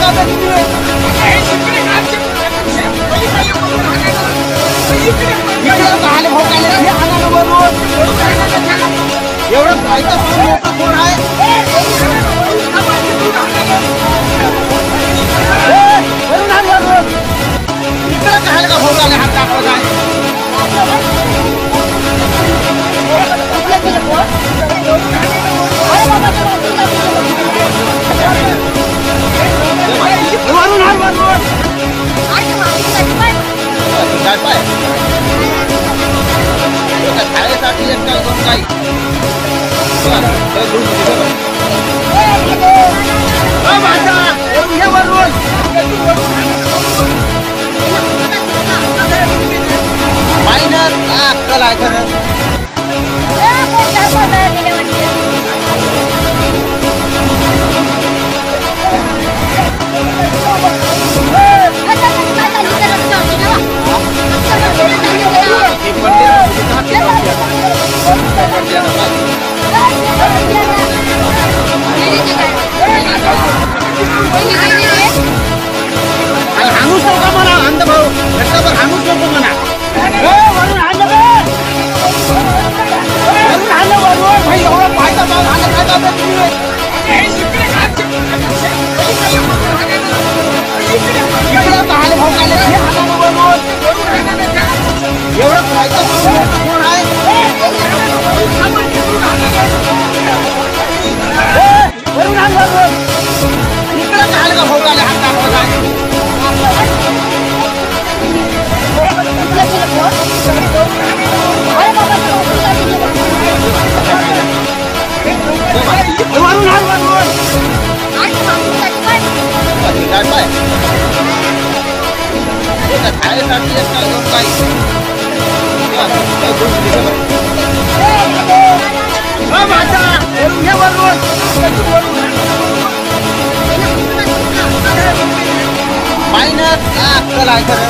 एवढं पाहिजे कोण आहे इकडे काय का भोगाले हात दाखवत आहे खायसाठी एक काय दोन काही मायनर अक्कल आहे खरं हाणूच नका म्हणा अंध भाऊ घट्टावर हाणूच नको म्हणा वरून आणलं भाई एवढा पायदा भाऊ आणलं काय करता तुम्ही एवढं पायदा कोण आहे इकडे काय का भोगाले हात दाखवत आहे खायसाठी एक काय दोन काही मायनर अक्कल आहे खरं